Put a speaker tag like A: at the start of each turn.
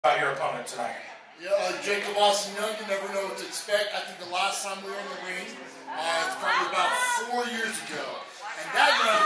A: About your opponent tonight.
B: Yeah, Jakob Austin Young, you never know what to expect. I think the last time we were in the ring, it's probably about 4 years ago. And that young